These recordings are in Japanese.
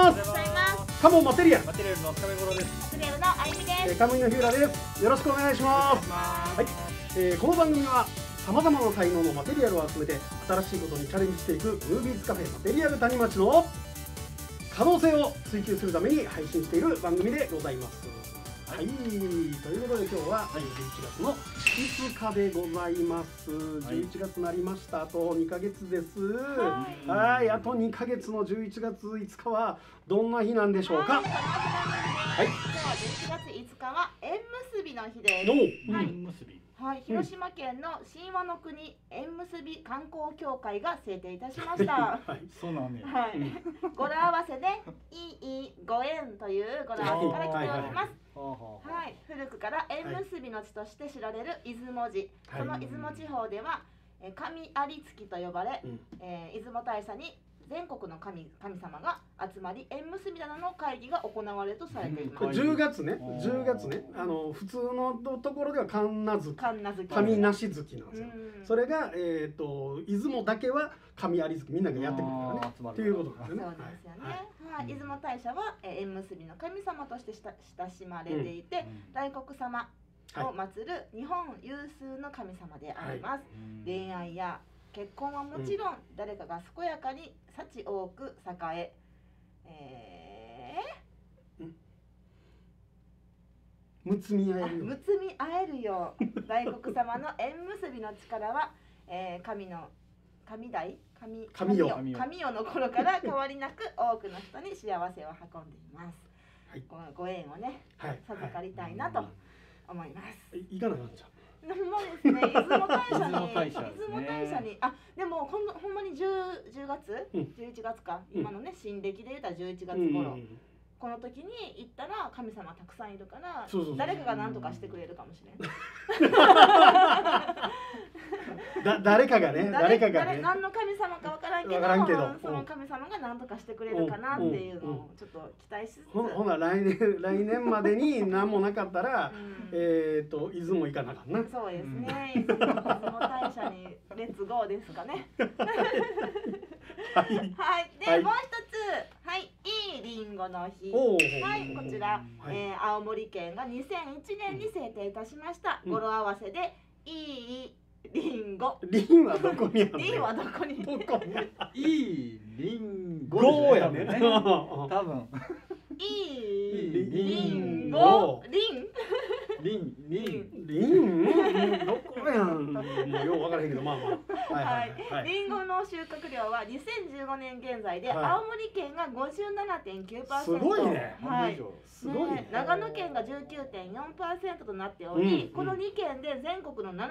ます。カモンマテリアルの亀五郎です。 マテリアルのあゆみです。 カムイの日浦です。よろしくお願いします。はい、この番組はさまざまな才能のマテリアルを集めて新しいことにチャレンジしていくムービーズカフェマテリアル谷町の可能性を追求するために配信している番組でございます。はい、ということで今日は11月の5日でございます。11月になりました。あと2ヶ月です。はい、あと2ヶ月の11月5日はどんな日なんでしょうか。はい、 今日は11月5日は縁結びの日です。縁結び。はい、広島県の神話の国縁結び観光協会が制定いたしました。 はい、そうなんね。 はい、語呂合わせでいいご縁という語呂合わせから来ております。はい、古くから縁結びの地として知られる出雲寺。この出雲地方では神有月と呼ばれ、出雲大社に全国の神様が集まり縁結びなどの会議が行われるとされています。 10月ね、10月ね、普通のところでは神無月、神無し月なんですよ。それが出雲だけは神有月、みんながやってくるからねっていうことですよね。 そうですよね。はい、出雲大社は縁結びの神様として親しまれていて、大黒様を祀る日本有数の神様であります。恋愛や結婚はもちろん、誰かが健やかに幸多く栄むつみ合えるよ。 むつみ合えるよう大黒様の縁結びの力は、神代の頃から変わりなく多くの人に幸せを運んでいます。はい、ご縁をね、授かりたいなと思います。 いかなかんじゃん。 ほんまですね、出雲大社に、あ、でもほんまに10月、11月か、今のね新暦で言うたら11月頃、この時に行ったら神様たくさんいるから、誰かが何とかしてくれるかもしれん。誰かがね、何の神様か分からんけど、その神様が何とかしてくれるかなっていうのをちょっと期待しつつ、 ほな来年までに何もなかったら出雲行かなかんな。 そうですね、出雲大社にレッツゴーですかね。はい、でもう一つ、はい、いいりんごの日。はい、こちら青森県が2001年に制定いたしました。語呂合わせでいいりんご。 りんはどこにあるの？ りんはどこに？ いいりんごやね。多分。 いいりんご。りんどこやん。もうよう分からへんけど、まあまあ。りんごの収穫量は2015年現在で青森県が 57.9%。 すごいね。 はい。すごい。長野県が 19.4% となっており、この2県で全国の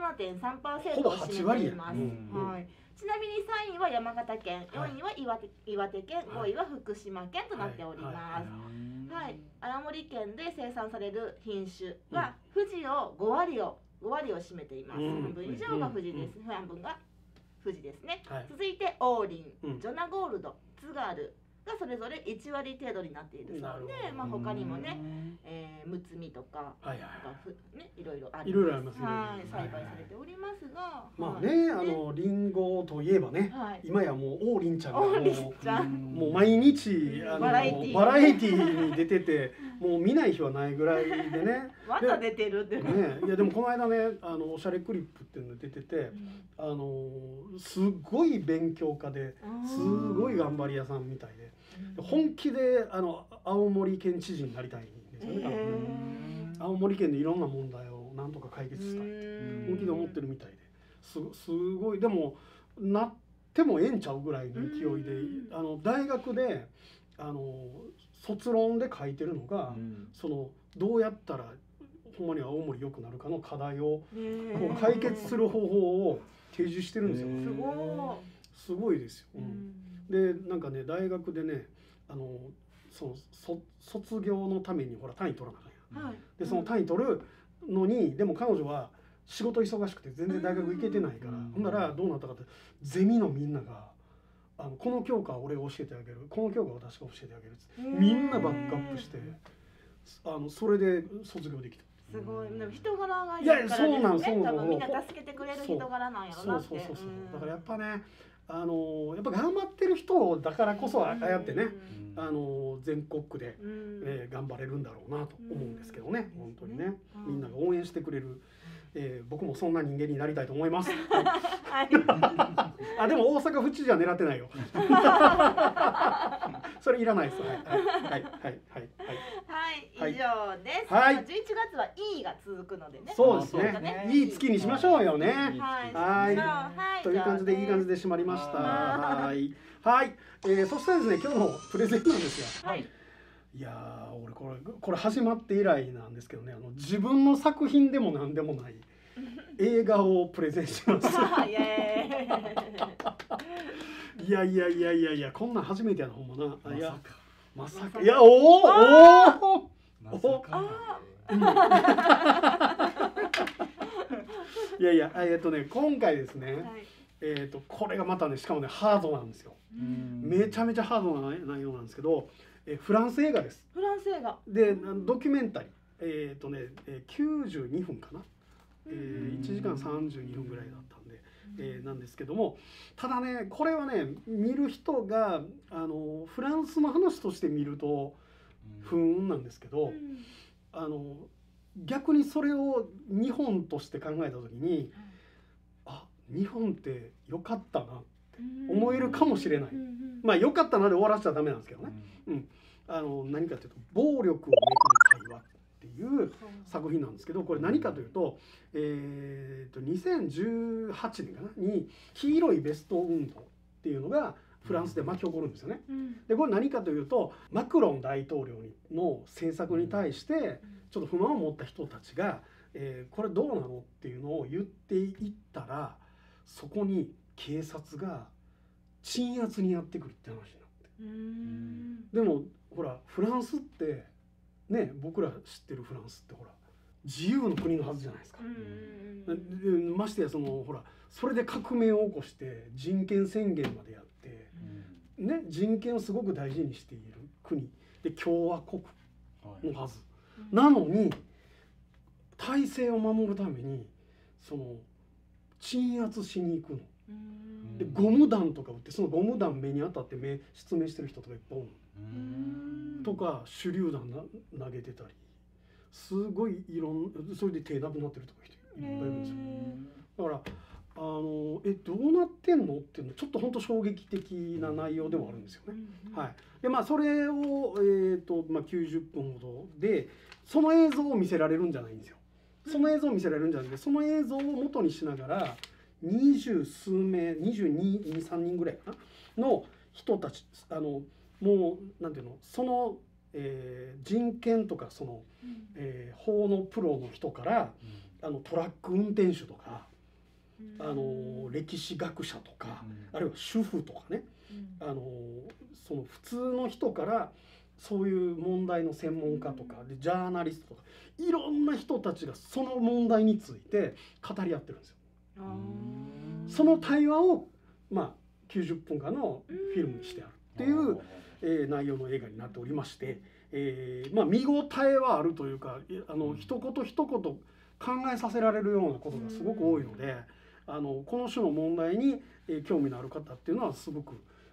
77.3% を占めています。はい。ちなみに3位は山形県、4位は岩手県、5位は福島県となっております。はい、青森県で生産される品種は富士を5割を占めています。半分以上が富士です。半分が富士ですね。続いて王林、ジョナゴールド、津軽がそれぞれ1割程度になっているそうで、まあ他にもね、むつみとかね、いろいろあります。はい、栽培されておりますが、 まあね、りんごといえばね、今やもう王林ちゃんがもう毎日バラエティーに出てて、もう見ない日はないぐらいでね。 まだ出てるってね。いやでもこの間ね、おしゃれクリップっていうの出てて、すごい勉強家ですごい頑張り屋さんみたいで。本気で青森県知事になりたいんですよね。青森県でいろんな問題をなんとか解決したいって本気で思ってるみたいで、すごい。でもなってもええんちゃうぐらいの勢いで、大学で卒論で書いてるのが、どうやったらほんまに青森良くなるかの課題を解決する方法を提示してるんですよ。すごいですよ。でなんかね、大学でね、卒業のためにほら単位取らなあかんやん。でその単位取るのに、でも彼女は仕事忙しくて全然大学行けてないから、ほんならどうなったかって、ゼミのみんながこの教科は俺が教えてあげる、この教科は私が教えてあげるってみんなバックアップして、それで卒業できた。 すごい、人柄がいいからですね。多分みんな助けてくれる人柄なんやろなって。 だからやっぱね、 やっぱ頑張ってる人だからこそああやってね、全国区で、頑張れるんだろうなと思うんですけどね、本当にね、みんなが応援してくれる、僕もそんな人間になりたいと思います。あ、でも大阪府知事は狙ってないよ。それいらないです。はいはいはい、以上です。 はい、 11月はいいが続くのでね。 そうですね。いい月にしましょうよね。はい。という感じでいい感じで締まりました。はい。はい。そしてですね、今日のプレゼンなんですよ。はい。いやー、俺これ始まって以来なんですけどね、自分の作品でも何でもない映画をプレゼンします。いやこんなん初めてやな、ほんまな。いやまさか、いやおいや今回ですね、これがまたね、しかもねハードなんですよ。めちゃめちゃハードな内容なんですけど、フランス映画です。 フランス映画で、ドキュメンタリー、92分かな、1時間32分ぐらいだったんで、なんですけども、ただね、これはね、見る人がフランスの話として見ると不運なんですけど、逆にそれを日本として考えた時に、あ、日本って良かったなって思えるかもしれない。まあ良かったなで終わらせちゃダメなんですけどね。何かというと「暴力をめぐる会話」っていう作品なんですけど、これ何かというと、2018年かなに黄色いベスト運動っていうのがフランスで巻き起こるんですよね。でこれ何かというと、マクロン大統領の政策に対してちょっと不満を持った人たちが、これどうなのっていうのを言っていったら、そこに警察が鎮圧にやってくるって話になって。でもほら、フランスってね、僕ら知ってるフランスってほら自由の国のはずじゃないですか。ましてやほら、それで革命を起こして人権宣言までやって、ね、人権をすごく大事にしている国で、共和国のはず、なのに体制を守るために鎮圧しに行くの。でゴム弾とか撃って、そのゴム弾目に当たって失明してる人とかいっぱいおるとか、手榴弾投げてたり、すごいそれで手なくなってるとか人いっぱいいるんですよ。だからどうなってんのっていうの、ちょっと本当衝撃的な内容ではあるんですよね。はい。でそれを90分ほどで、その映像を見せられるんじゃないんですよ。その映像を見せられるんじゃなくて、その映像を元にしながら20数名、22、23人ぐらいかなの人たち、もうなんていうの、人権とか法のプロの人から、トラック運転手とか、歴史学者とか、あるいは主婦とかね、普通の人からそういう問題の専門家とかで、ジャーナリストとか、いろんな人たちがその問題について語り合ってるんですよ。その対話を90分間のフィルムにしてあるっていう、内容の映画になっておりまして、見応えはあるというか、一言一言考えさせられるようなことがすごく多いので、この種の問題に、興味のある方っていうのはすごく、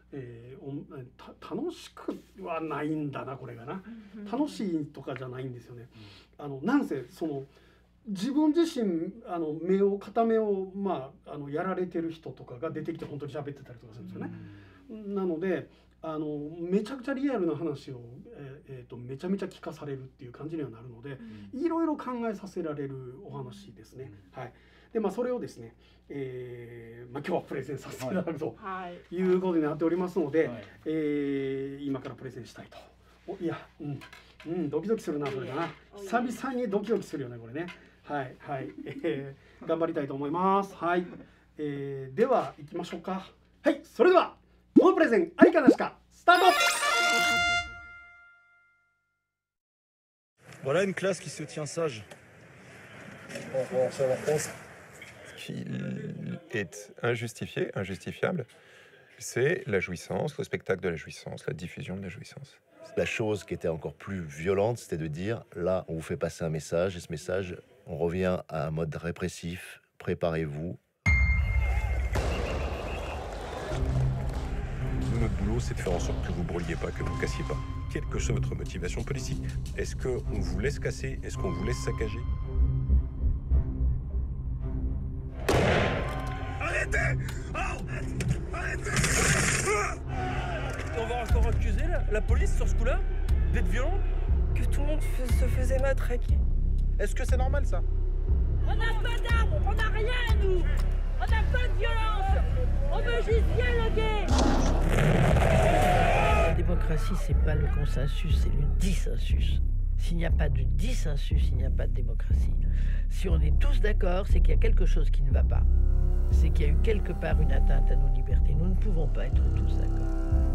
楽しくはないんだな、これがな。楽しいとかじゃないんですよね。なんせ自分自身片目をやられてる人とかが出てきて本当に喋ってたりとかするんですよね。なのでめちゃくちゃリアルな話を、めちゃめちゃ聞かされるっていう感じにはなるので、いろいろ考えさせられるお話ですね。はい。でそれをですね、今日はプレゼンさせていただくということになっておりますので、今からプレゼンしたいと。いや、ドキドキするな、それだな。久々にドキドキするよね、これね。はいはい、頑張りたいと思います。はい。では行きましょうか。はい、それではこのプレゼンありかなしかスタート。 Voilà une classe qui se tient sage. Ce qui est injustifié, injustifiable, c'est la jouissance, le spectacle de la jouissance, la diffusion de la jouissance. La chose qui était encore plus violente, c'était de dire, là, on vous fait passer un message, et ce message, on revient à un mode répressif, préparez-vous. boulot, c'est de faire en sorte que vous ne brûliez pas, que vous ne cassiez pas. Quelle que soit votre motivation politique, est-ce qu'on vous laisse casser? Est-ce qu'on vous laisse saccager? Arrêtez! Arrêtez! On va encore accuser la police sur ce coup-là d'être violent? Que tout le monde se faisait matraquer. Est-ce que c'est normal ça? On n'a pas d'armes, on n'a rien nous. On n'a pas de violence. On veut juste dialoguer. La démocratie, c'est pas le consensus, c'est le dissensus. S'il n'y a pas de dissensus, il n'y a pas de démocratie. Si on est tous d'accord, c'est qu'il y a quelque chose qui ne va pas. C'est qu'il y a eu quelque part une atteinte à nos libertés. Nous ne pouvons pas être tous d'accord.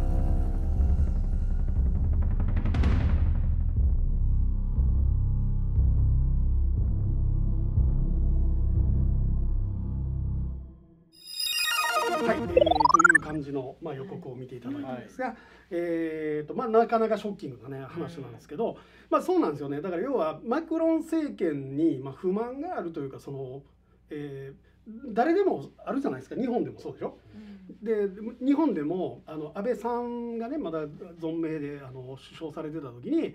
はい、という感じの、予告を見ていただいたんですが、なかなかショッキングな、話なんですけど、そうなんですよね。だから要はマクロン政権に、不満があるというか、誰でもあるじゃないですか。日本でもそうでしょ。で日本でも安倍さんがねまだ存命で首相されてた時に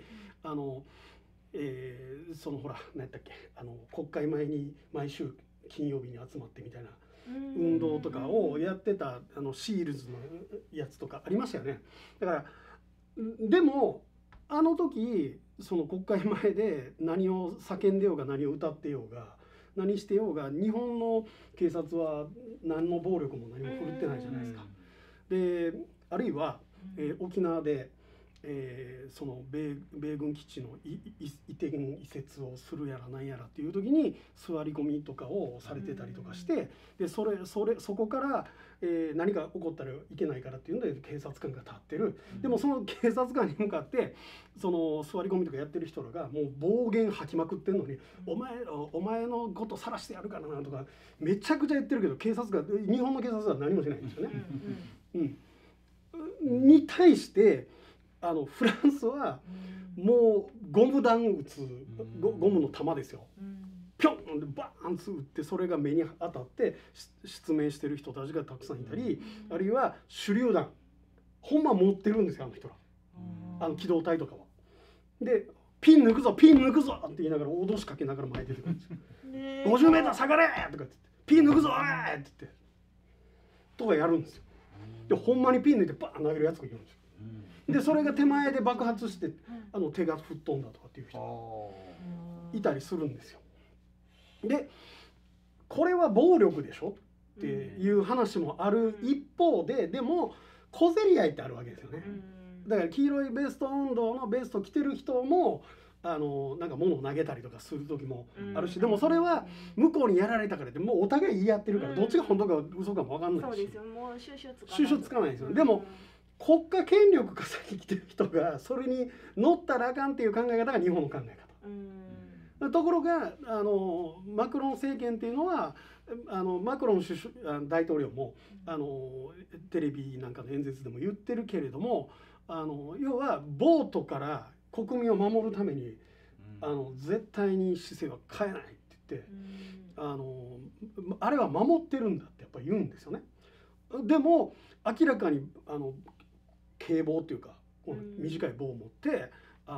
そのほら何やったっけ国会前に毎週金曜日に集まってみたいな運動とかをやってたシールズのやつとかありましたよね。だからでもあの時その国会前で何を叫んでようが何を歌ってようが何してようが日本の警察は何の暴力も何も振るってないじゃないですか。であるいは、沖縄で、その米軍基地の移転移設をするやらなんやらっていう時に座り込みとかをされてたりとかしてでそこから、何か起こったらいけないからっていうので警察官が立ってる。でもその警察官に向かってその座り込みとかやってる人らがもう暴言吐きまくってんのにお前のこと晒してやるからなとかめちゃくちゃ言ってるけど日本の警察は何もしないんですよね。に対してフランスはもうゴム弾撃つゴムの弾ですよ。ピョンでバーンと撃ってそれが目に当たって失明してる人たちがたくさんいたりあるいは手榴弾ほんま持ってるんですよあの人ら機動隊とかは。でピン抜くぞピン抜くぞって言いながら脅しかけながら前出てくるんですよ。50メートル下がれとかって言ってピン抜くぞおいって言ってとかやるんですよ。でほんまにピン抜いてバーン投げるやつがいるんですよ。でそれが手前で爆発して手が吹っ飛んだとかっていう人がいたりするんですよ。でこれは暴力でしょっていう話もある一方ででも小競り合いってあるわけですよね。だから黄色いベスト運動のベスト着てる人もなんか物を投げたりとかする時もあるしでもそれは向こうにやられたからってもうお互い言い合ってるからどっちが本当か嘘かも分かんないしそうですよもう収集つかないですよね。でも国家権力が先来てる人がそれに乗ったらあかんっていう考え方が日本の考え方。ところがマクロン政権っていうのはマクロン大統領もテレビなんかの演説でも言ってるけれども要は暴徒から国民を守るために絶対に姿勢は変えないって言ってあれは守ってるんだってやっぱり言うんですよね。でも明らかに警棒っていうか短い棒を持って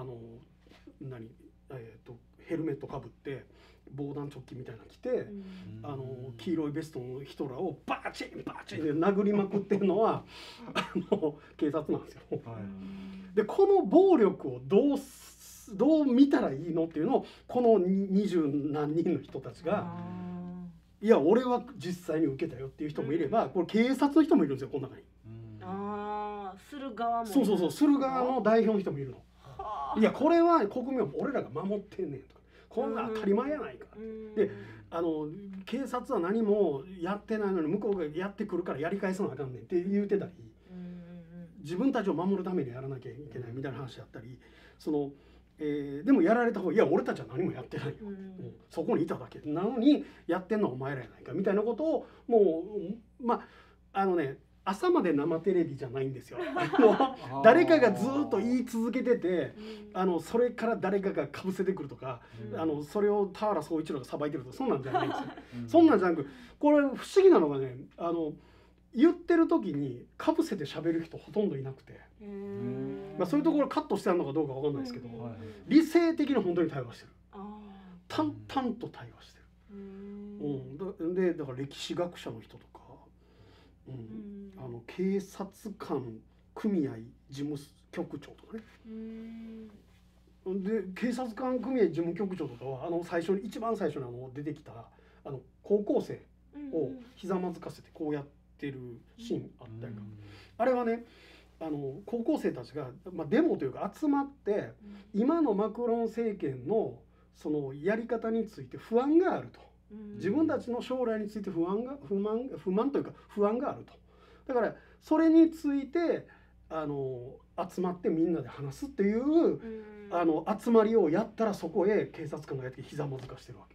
ヘルメットかぶって防弾チョッキみたいなの着て黄色いベストの人らをバチンバチンで殴りまくってるのは警察なんですよ。でこの暴力をどう見たらいいのっていうのをこの20何人の人たちがいや俺は実際に受けたよっていう人もいればこれ警察の人もいるんですよこの中に。 する側もそうする側の代表の人もいるの。いやこれは国民は俺らが守ってんねんとかこんな当たり前やないか。で警察は何もやってないのに向こうがやってくるからやり返さなあかんねんって言うてたり自分たちを守るためにやらなきゃいけないみたいな話だったりでもやられた方がいや俺たちは何もやってないよ、そこにいただけなのにやってんのはお前らやないかみたいなことをもう朝まで生テレビじゃないんですよ。誰かがずっと言い続けててそれから誰かがかぶせてくるとかそれを田原総一郎がさばいてるとかそんなんじゃないんですよ。そんなんじゃなくこれ不思議なのがね言ってる時にかぶせて喋る人ほとんどいなくて、まあ、そういうところカットしてあるのかどうかわかんないですけど、理性的に本当に対話してる。淡々と対話してる。でだから歴史学者の人とか、警察官組合事務局長とかね。で警察官組合事務局長とかは一番最初に出てきた高校生をひざまずかせてこうやってるシーンあったりとか、あれはね高校生たちが、まあ、デモというか集まって今のマクロン政権のそのやり方について不安があると、自分たちの将来について不満というか不安があると、だからそれについて集まってみんなで話すっていう集まりをやったら、そこへ警察官がやってひざまずかしてるわけ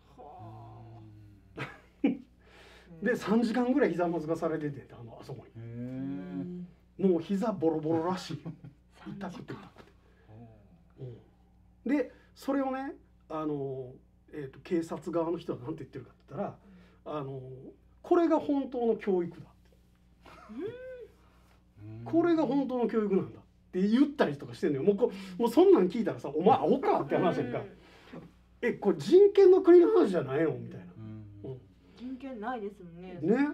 で3時間ぐらいひざまずかされててあそこにもう膝ボロボロらしい痛くて痛くて、でそれをね警察側の人は何て言ってるかって言ったらこれが本当の教育だってこれが本当の教育なんだって言ったりとかしてんのよ。もうそんなん聞いたらさ、お前アホかって話やんか。これ人権の国の話じゃないのみたいな。 人権ないですもんね。 ね。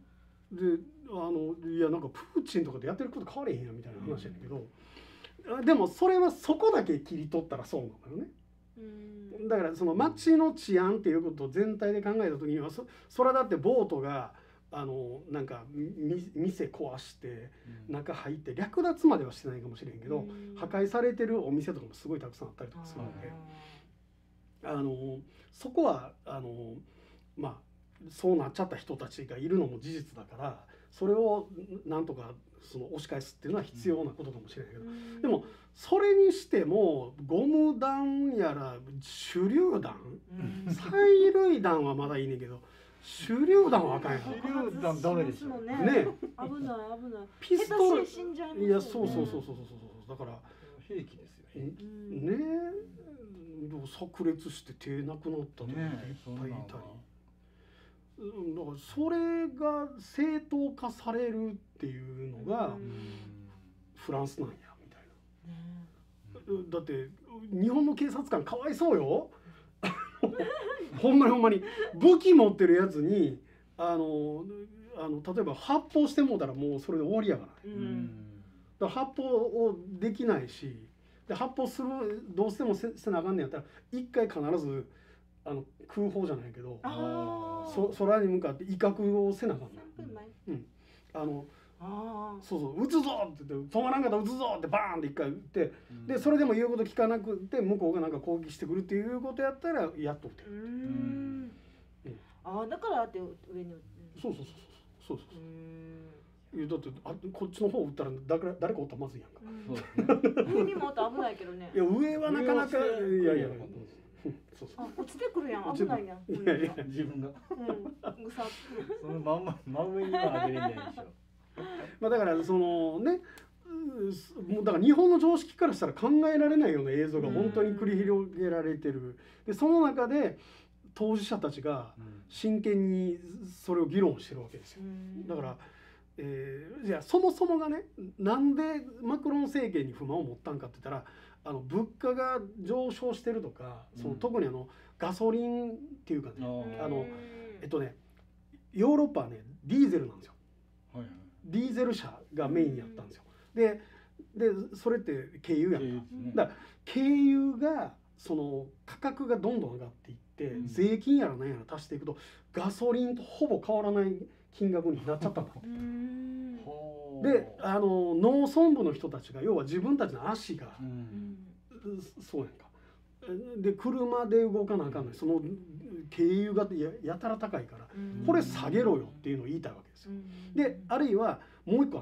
でいやなんかプーチンとかでやってること変われへんやみたいな話やけど、でもそれはそこだけ切り取ったらそうなのよね。だからその街の治安っていうことを全体で考えた時にはそれはだってボートがなんか店壊して中入って略奪まではしてないかもしれんけど、破壊されてるお店とかもすごいたくさんあったりとかするので、そこはまあそうなっちゃった人たちがいるのも事実だから、それをなんとか押し返すっていうのは必要なことかもしれないけど、でもそれにしてもゴム弾やら手榴弾、催涙弾はまだいいねんけど手榴弾はあかんやん。 手榴弾ダメでしょ。 ね。危ない危ない。 ピストル。 死んじゃいます。 いやそうだから兵器ですよ。 ねえ、炸裂して手なくなったとかいっぱいいたり。だからそれが正当化されるっていうのがフランスなんやみたいな。だって日本の警察官かわいそうよ。ほんまに武器持ってるやつに例えば発砲してもうたらもうそれで終わりやからね。だから発砲をできないし、で発砲するどうしてもせなあかんねやったら一回必ず空砲じゃないけど空に向かって威嚇をせなあかんの。そう撃つぞって言って止まらんかったら撃つぞってバーンって一回撃って、でそれでも言うこと聞かなくて向こうがなんか攻撃してくるっていうことやったらやっと撃てる。 だからって上にそうだってこっちの方撃ったら誰か撃ったらまずいやんか。 上にもっと危ないけどね。 いや上はなかなかいや落ちてくるやん、危ないやん。 いや自分がその真上には上げれないでしょ。 まあだからもうだから日本の常識からしたら考えられないような映像が本当に繰り広げられてる。でその中で当事者たちが真剣にそれを議論してるわけですよ。だからじゃあそもそもがね、なんでマクロン政権に不満を持ったんかって言ったら、物価が上昇してるとか、特にガソリンっていうかね、ヨーロッパはねディーゼルなんですよ。ディーゼル車がメインやったんですよ。でそれって軽油やんか。だから軽油が価格がどんどん上がっていって、税金やら何やら足していくとガソリンとほぼ変わらない金額になっちゃったんだって。で農村部の人たちが要は自分たちの足が、そうやんか。で車で動かなあかんのに、その軽油が やたら高いから、これ下げろよっていうのを言いたいわけですよ。であるいはもう一個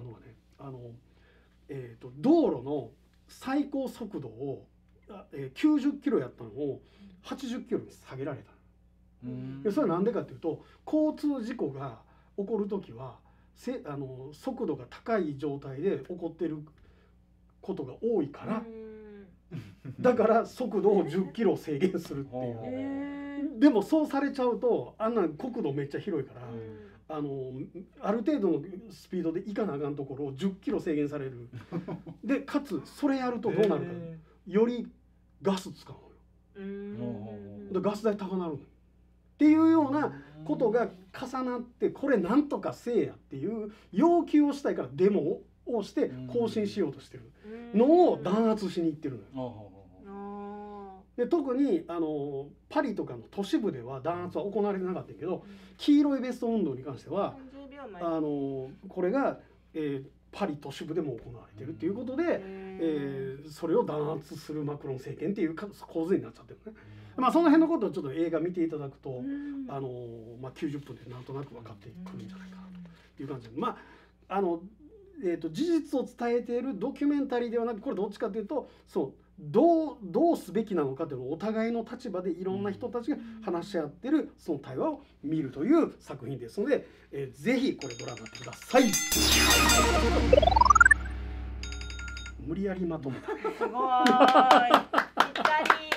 道路の最高速度を90キロやったのを80キロに下げられた。でそれはなんでかっていうと、交通事故が起こる時は速度が高い状態で起こってることが多いから、だから速度を10キロ制限するっていう。でもそうされちゃうと国土めっちゃ広いからある程度のスピードで行かなあかんところを10キロ制限されるでかつそれやるとどうなるか、よりガス使うのよ。でガス代高なるのっていうようなことが重なって、これなんとかせえやっていう要求をしたいからデモをして更新しようとしてるのを弾圧しに行ってるのよ。で特にパリとかの都市部では弾圧は行われてなかったけど、黄色いベスト運動に関してはこれが、パリ都市部でも行われてるっていうことで、それを弾圧するマクロン政権っていう構図になっちゃってるね。まあその辺のことをちょっと映画見ていただくと、まあ、90分でなんとなく分かってくるんじゃないかなという感じで、まあ事実を伝えているドキュメンタリーではなく、これどっちかというとどうすべきなのかというのをお互いの立場でいろんな人たちが話し合ってるその対話を見るという作品ですので、ぜひこれご覧になってください。無理やりまとめた。 すごい。ぴったり。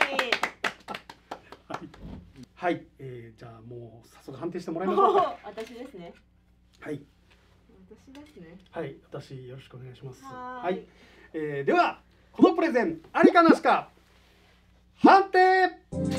はい、じゃあもう早速判定してもらいましょうか。 私ですね。 はい。 私ですね。 はい、私よろしくお願いします。 はい。 ではこのプレゼンありかなしか判定。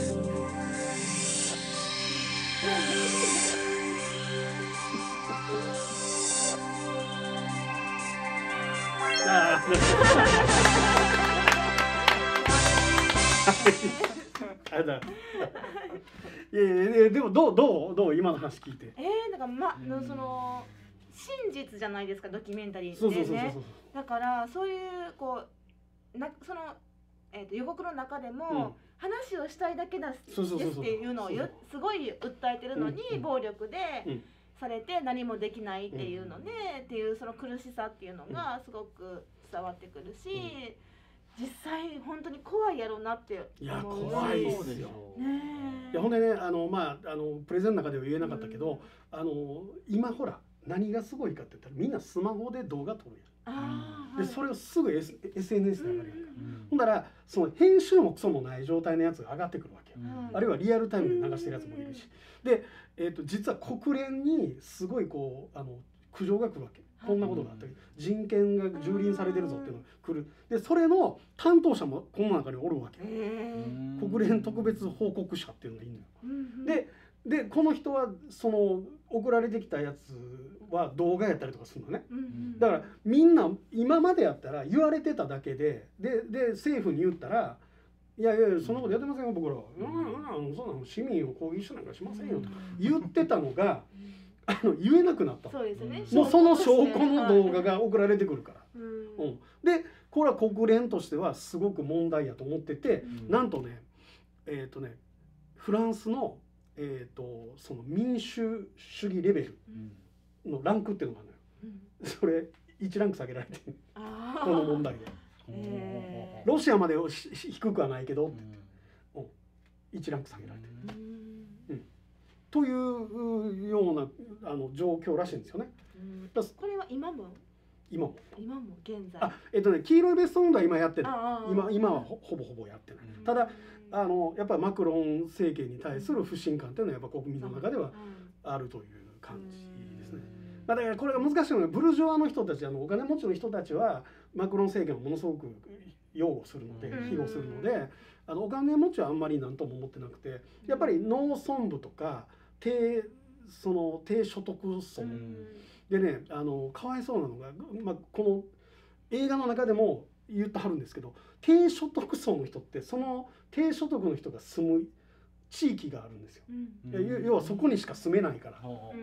いやでもどう今の話聞いて。 なんかその真実じゃないですか、ドキュメンタリーってね。だからそういうこうその予告の中でも話をしたいだけですっていうのをすごい訴えてるのに、暴力でされて何もできないっていうのでっていうその苦しさっていうのがすごく伝わってくるし、実際本当に怖いやろうなって思う。 いや怖いですよ。いやほんでねプレゼンの中では言えなかったけど、今ほら何がすごいかって言ったらみんなスマホで動画撮るやん。でそれをすぐ SNS で上がるやんか。ほんだらその編集もクソもない状態のやつが上がってくるわけよ。あるいはリアルタイムで流してるやつもいるし、で、実は国連にすごいこう苦情が来るわけ。こんなことがあったり、人権が蹂躙されてるぞっていうのが来る。でそれの担当者もこの中におるわけ。国連特別報告者っていうのがいるのよ。でこの人はその送られてきたやつは動画やったりとかするのね。だからみんな今までやったら言われてただけで政府に言ったら「いやそんなことやってませんよ僕らは。そんな市民を抗議しなんかしませんよ」と言ってたのが言えなくなった。 そうですね。 もうその証拠の動画が送られてくるから。でこれは国連としてはすごく問題やと思ってて、なんとねフランスのその民主主義レベルのランクっていうのがあるのよ。それ1ランク下げられてるこの問題で。ロシアまで低くはないけど1ランク下げられてる。というような状況らしいんですよね。 これは今も現在。 黄色いベスト運動は今やってない。今はほぼやってない。ただやっぱりマクロン政権に対する不信感っていうのはやっぱ国民の中ではあるという感じですね。だからこれが難しいのがブルジョワの人たちお金持ちの人たちはマクロン政権をものすごく擁護するので庇護するのでお金持ちはあんまり何とも思ってなくて、やっぱり農村部とか低所得層でねかわいそうなのが、この映画の中でも言ってはるんですけど、低所得層の人ってその低所得の人が住む地域があるんですよ。要はそこにしか住めないから。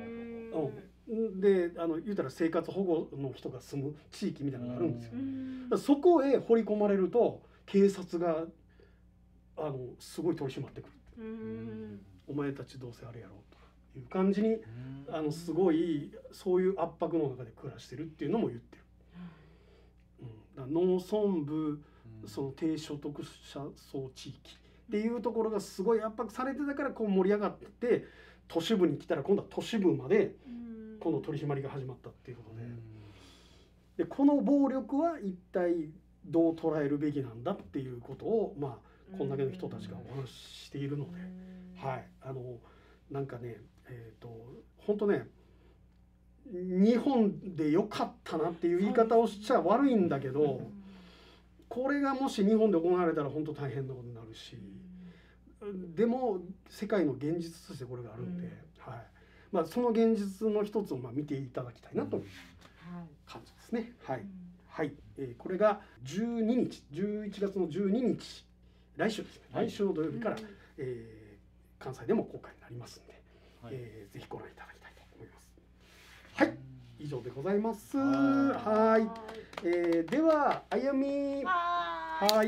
で言うたら生活保護の人が住む地域みたいなのがあるんですよ。そこへ掘り込まれると警察がすごい取り締まってくる。お前たちどうせあれやろうという感じにすごいそういう圧迫の中で暮らしてるっていうのも言ってる。農村部その低所得者層地域っていうところがすごい圧迫されてたからこう盛り上がって都市部に来たら今度は都市部までこの取り締まりが始まったっていうことで、この暴力は一体どう捉えるべきなんだっていうことをこんだけの人たちがお話ししているので、はいなんかね本当ね日本で良かったなっていう言い方をしちゃ悪いんだけど、これがもし日本で行われたら本当大変なことになるし、でも世界の現実としてこれがあるんで、はい、まあその現実の一つをまあ見ていただきたいなという感じですね。はい、はい、これが12日、11月の12日、来週ですね。来週の土曜日から、関西でも公開になりますので、ぜひご覧いただきたいと思います。はい、以上でございます。はい、ではあやみ、はい、はい、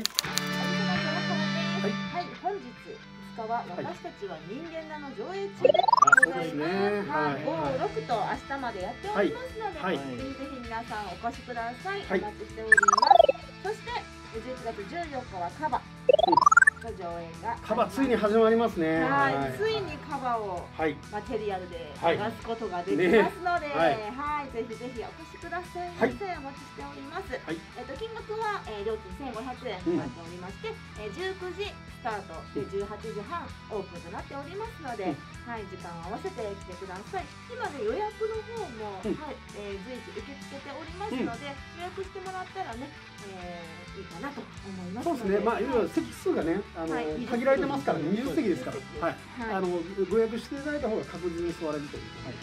本日2日は私たちは人間なの上映中でございます。はい、5、6と明日までやっておりますので、ぜひぜひ皆さんお越しください。お待ちしております。そして11月14日はカバの上映がカバついに始まりますね。 はい、ついにカバをマテリアルで流すことができますので、はい、ぜひぜひお越しくださいませ。お待ちしております。金額は料金1500円となっておりまして、19時スタートで18時半オープンとなっておりますので、はい、時間を合わせて来てください。今ね、予約の方も、はい、随時受け付けておりますので、予約してもらったらね、いいかなと思いますので。 そうですね。まあいろいろ席数がね、限られてますから、20席ですから、はい、ご予約していただいた方が確実に座れるという。はい。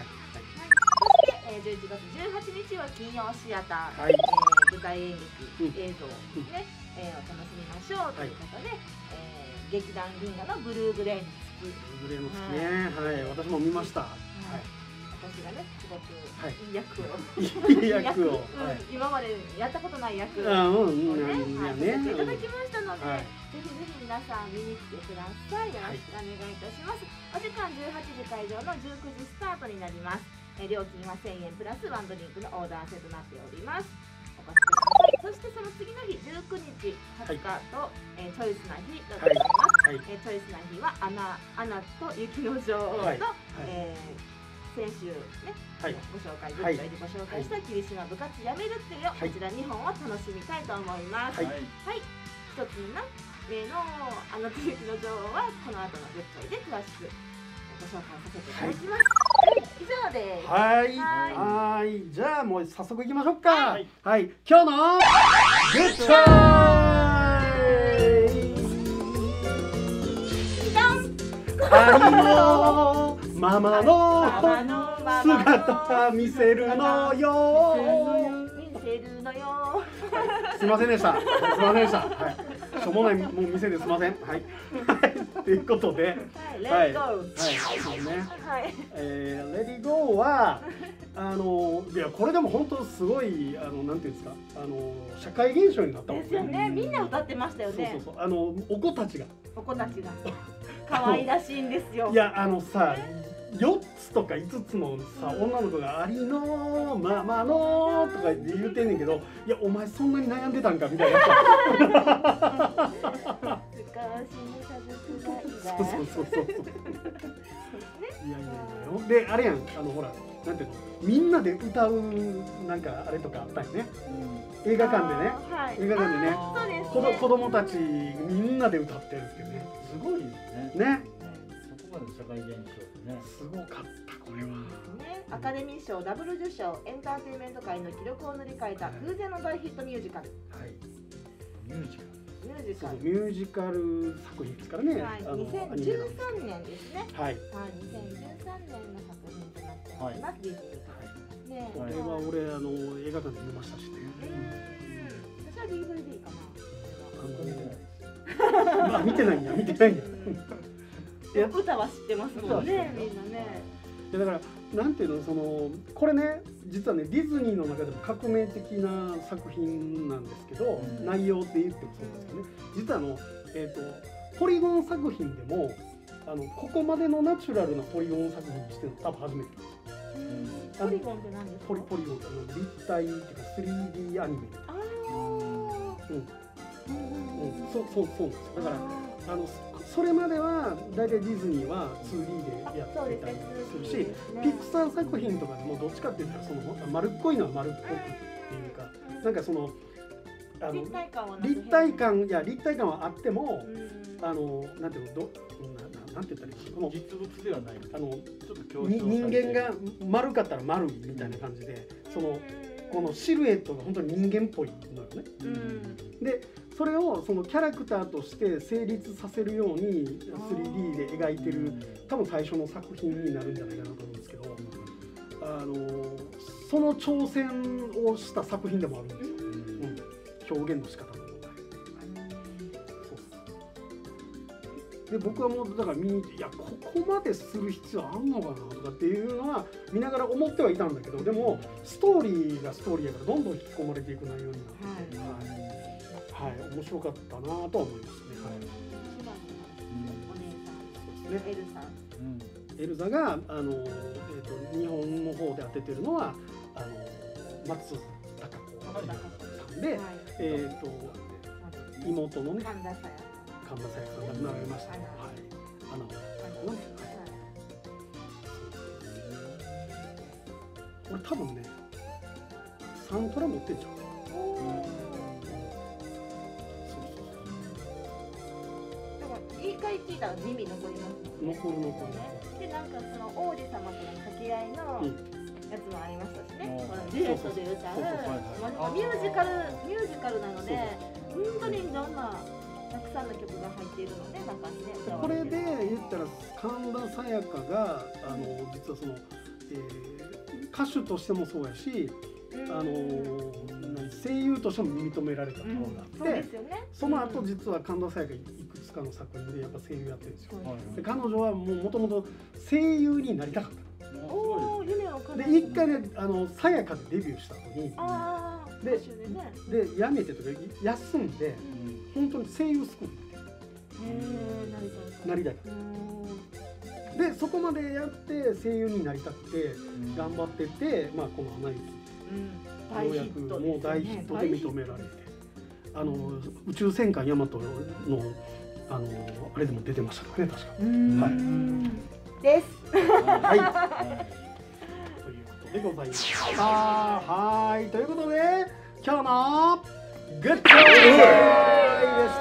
そして11月18日は金曜シアター、舞台演劇映像ね、お楽しみましょうということで、劇団銀河のブルーグレーの月。 ブルーグレーの月ね、はい、私も見ました。 私がね、すごくいい役を、今までやったことない役をね、させていただきましたので、ぜひぜひ皆さん見に来てください。よろしくお願いいたします。お時間18時会場の19時スタートになります。料金は1000円プラスワンドリンクのオーダー制となっております。お越しください。そしてその次の日19日20日と、チョイスな日とございます。チョイスな日はアナと雪の女王と、先週ね、ご紹介した霧島部活やめるってよ、こちら2本を楽しみたいと思います。はい、一つ目のアナと雪の女王はこの後の月会で詳しくご紹介させていただきます。以上です。 はい、じゃあもう早速いきましょうか。はい、今日のグッチョイありのママの姿見せるのよ。すいませんでした。はい。しょうもないもう店ですいません。はい。ということで、 レディーゴー。 レディーゴーは。いやこれでも本当すごいなんていうんですか社会現象になったもんね。 ですよね。みんな歌ってましたよね。 そうお子たちが可愛らしいんですよ。 いやさ4つとか5つのさ女の子がありのママのとか言うてんねんけど、いやお前そんなに悩んでたんかみたいなさ。そう。いやであれやんほらなんていうのみんなで歌うなんかあれとかあったよね。映画館でね。映画館でね。子供たちみんなで歌ってるんですけどね。 すごいよね。 ね。 そこまで社会現象ね。 すごかったこれは。 アカデミー賞ダブル受賞、エンターテインメント界の記録を塗り替えた空前の大ヒットミュージカル。 ミュージカル。 ミュージカル作品ですからね。 2013年ですね。 はい。 2013年の作品となっております。ディズニー。 これは俺映画館で見ましたしね。 私は DVD かな。まあ見てないんだ。 歌は知ってますもんね、みんなね。 だからなんていうのこれね実はねディズニーの中でも革命的な作品なんですけど、内容って言ってもそうですけどね、実はポリゴン作品でもここまでのナチュラルなポリゴン作品にしてるの多分初めて。 ポリゴンって何ですか？ ポリゴンって立体っていうか 3D アニメ。そうなんです。だからそれまでは大体ディズニーは 2D でやってたりするし、ピクサー作品とかでもどっちかって言ったら丸っこいのは丸っこくっていうか、なんか立体感はあってもなんていうのなんて言ったらいいかな、 実物ではない。 ちょっと強調されて人間が丸かったら丸みたいな感じで、このシルエットが本当に人間っぽいのよね。でそれをそのキャラクターとして成立させるように 3D で描いてる多分最初の作品になるんじゃないかなと思うんですけど、その挑戦をした作品でもあるんですよ、表現の仕方の問題。で僕はもうだから見に行って、いやここまでする必要あんのかなとかっていうのは見ながら思ってはいたんだけど、でもストーリーがストーリーやからどんどん引き込まれていく内容になって、はい、面白かったなとは思いますね。はい、 エルさん。 エルザが日本の方で当ててるのは松たか子さんで、妹のね神田沙也さん亡くなられました。はい、アナをね。俺多分ねサントラ持ってんじゃん。 一回聞いたら耳残りますもんね。 残る。 でなんかその王子様との掛け合いのやつもありましたしね。デュエットで歌うミュージカルなので本当にいろんなたくさんの曲が入っているので中にね。 これで言ったら神田沙也加が実はその歌手としてもそうやし。声優としても認められたところがあって、その後実は神田沙也加いくつかの作品でやっぱ声優やってるんですよ。で彼女はもともと声優になりたかった。で一回ね沙也加でデビューした後にで辞めてとか休んで本当に声優スクールなりたいから。でそこまでやって声優になりたくて頑張ってて、まあこの「アナ雪」ようやくもう大ヒットで認められて、宇宙戦艦ヤマトのあれでも出てましたからね、確か。はい。 です。 はい。ということでございます。はい、ということで今日のグッドボーイでした。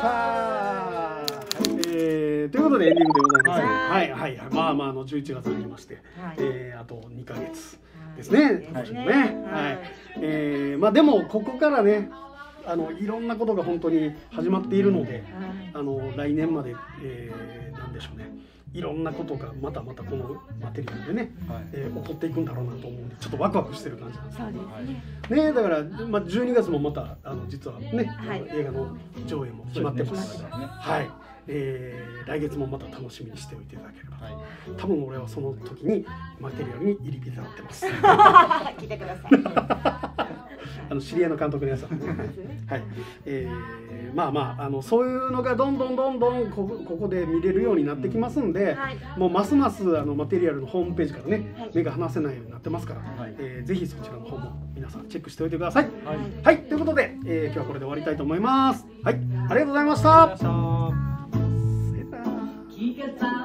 ということでエンディングでございます。はいはい。まあ11月になりまして、あと2ヶ月。ですね。はい。まあでもここからね、いろんなことが本当に始まっているので、来年までなんでしょうね。いろんなことがまたこのマテリアルでね、起こっていくんだろうなと思うんで、ちょっとワクワクしてる感じなんですね。ね、だからまあ12月もまた実はね、映画の上映も決まってますので、はい。来月もまた楽しみにしておいていただければ、多分俺はその時にマテリアルに入り浸ってます。 聞いてください。知り合いの監督のやつはね。はい。まあそういうのがどんどんここで見れるようになってきますんで、もうますますマテリアルのホームページからね目が離せないようになってますから、ぜひそちらの方も皆さんチェックしておいてください。はい。ということで今日はこれで終わりたいと思います。はい。ありがとうございました。聞けた